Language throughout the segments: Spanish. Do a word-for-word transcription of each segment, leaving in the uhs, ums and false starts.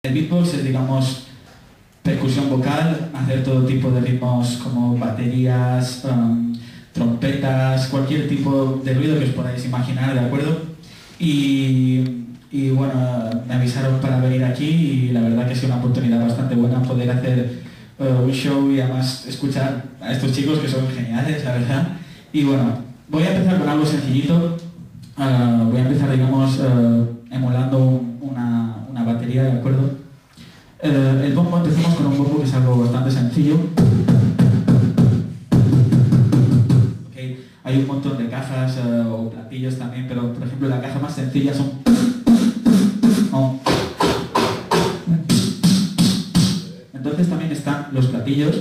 El beatbox es, digamos, percusión vocal, hacer todo tipo de ritmos como baterías, um, trompetas, cualquier tipo de ruido que os podáis imaginar, ¿de acuerdo? Y, y bueno, me avisaron para venir aquí y la verdad que ha sido una oportunidad bastante buena poder hacer uh, un show y además escuchar a estos chicos que son geniales, la verdad. Y bueno, voy a empezar con algo sencillito. Uh, voy a empezar, digamos, uh, emulando un, una, una batería, ¿de acuerdo? Uh, el bombo, empezamos con un bombo que es algo bastante sencillo. Okay. Hay un montón de cajas uh, o platillos también, pero por ejemplo la caja más sencilla son... Oh. Entonces también están los platillos.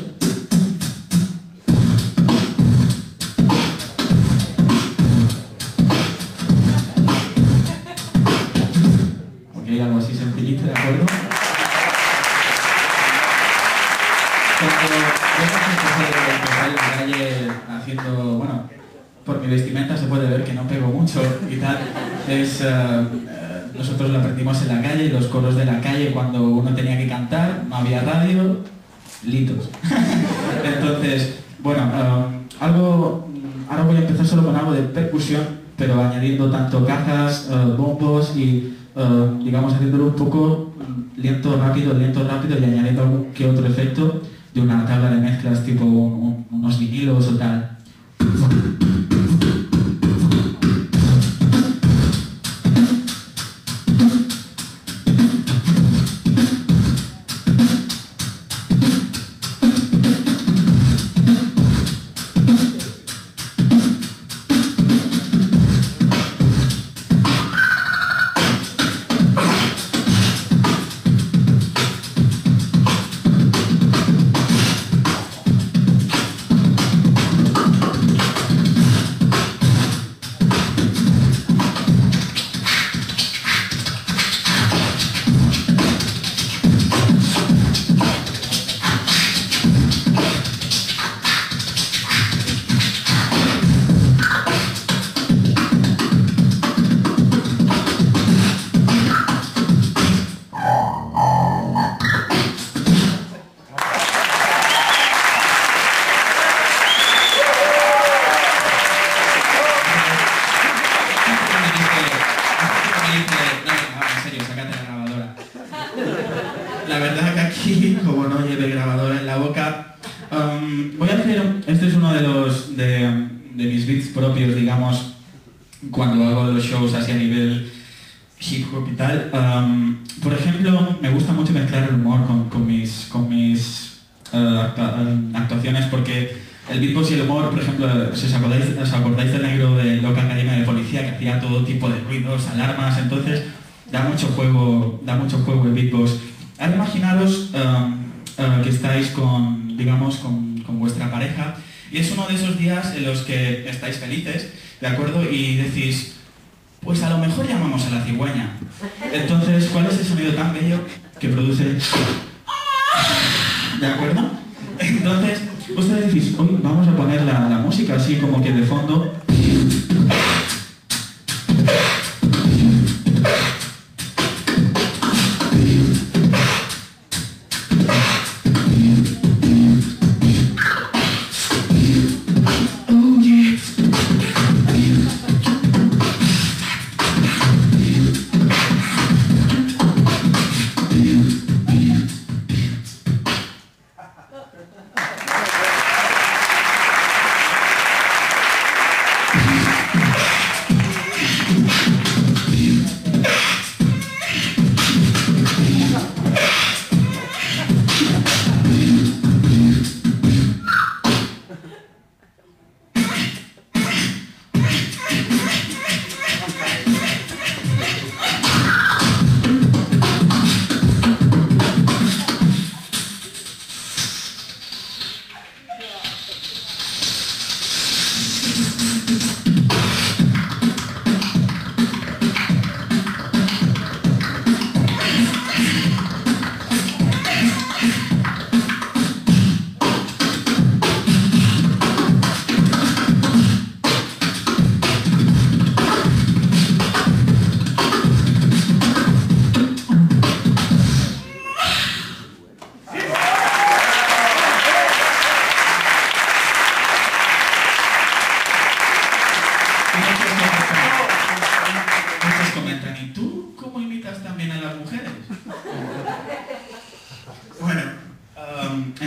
Ok, algo así sencillito, ¿de acuerdo? En la calle haciendo, bueno, por mi vestimenta se puede ver que no pego mucho y tal. Es, uh, uh, nosotros lo aprendimos en la calle, los coros de la calle cuando uno tenía que cantar, no había radio, litos. Entonces, bueno, uh, algo, ahora voy a empezar solo con algo de percusión, pero añadiendo tanto cajas, uh, bombos y, uh, digamos, haciéndolo un poco lento, rápido, lento, rápido y añadiendo algún que otro efecto de una tabla de mezclas tipo un, un, unos vinilos o tal. La verdad que aquí, como no lleve grabadora en la boca, um, voy a hacer, este es uno de los de, de mis beats propios, digamos, cuando hago los shows así a nivel hip hop y tal. Um, por ejemplo, me gusta mucho mezclar el humor con, con mis, con mis uh, actuaciones porque el beatbox y el humor, por ejemplo, si os acordáis, os acordáis del negro de Loca Academia de Policía que hacía todo tipo de ruidos, alarmas, entonces da mucho juego, da mucho juego el beatbox. Ahora imaginaros um, uh, que estáis con, digamos, con, con vuestra pareja y es uno de esos días en los que estáis felices, ¿de acuerdo? Y decís, pues a lo mejor llamamos a la cigüeña. Entonces, ¿cuál es el sonido tan bello que produce? ¿De acuerdo? Entonces, ustedes decís, hoy vamos a poner la, la música así como que de fondo.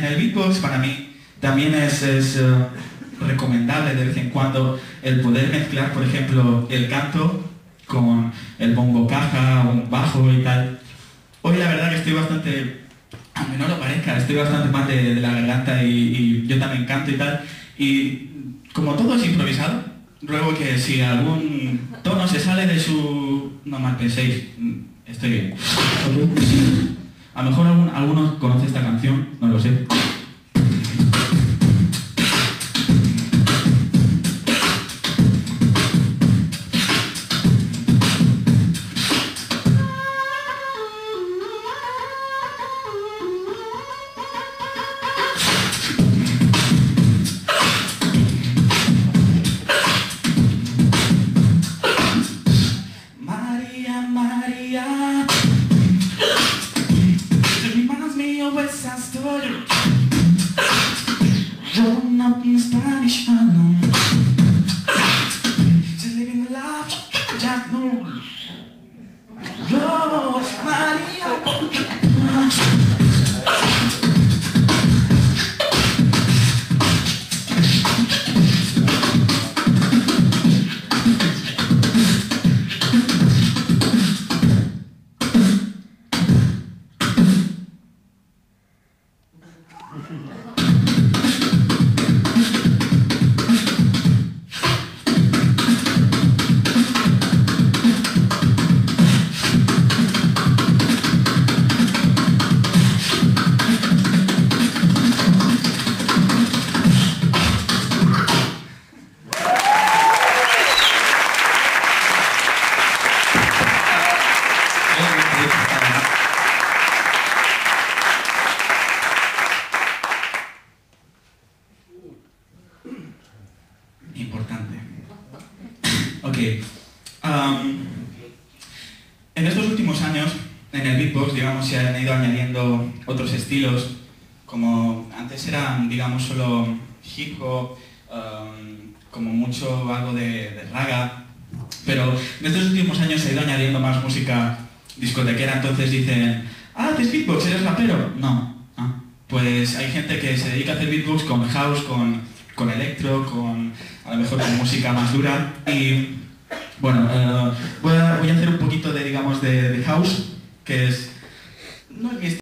en el beatbox para mí también es, es uh, recomendable de vez en cuando el poder mezclar, por ejemplo, el canto con el bombo caja, un bajo y tal. Hoy la verdad que estoy bastante, aunque no lo parezca, estoy bastante mal de, de la garganta y, y yo también canto y tal. Y como todo es improvisado, ruego que si algún tono se sale de su... No mal penséis, estoy bien. ¿Okay? A lo mejor algún, algunos conocen esta canción, no lo sé. Growing up in Spanish Harlem, she's living the life just no. Oh, Maria. Importante. Ok. Um, en estos últimos años, en el beatbox, digamos, se han ido añadiendo otros estilos, como antes eran, digamos, solo hip hop, um, como mucho algo de, de raga, pero en estos últimos años se ha ido añadiendo más música discotequera, entonces dicen, ah, ¿haces beatbox? ¿Eres rapero? No. Ah, pues hay gente que se dedica a hacer beatbox con house, con, con electro, con a lo mejor con música más dura y bueno, uh, voy, a, voy a hacer un poquito de, digamos, de, de house, que es, no es mi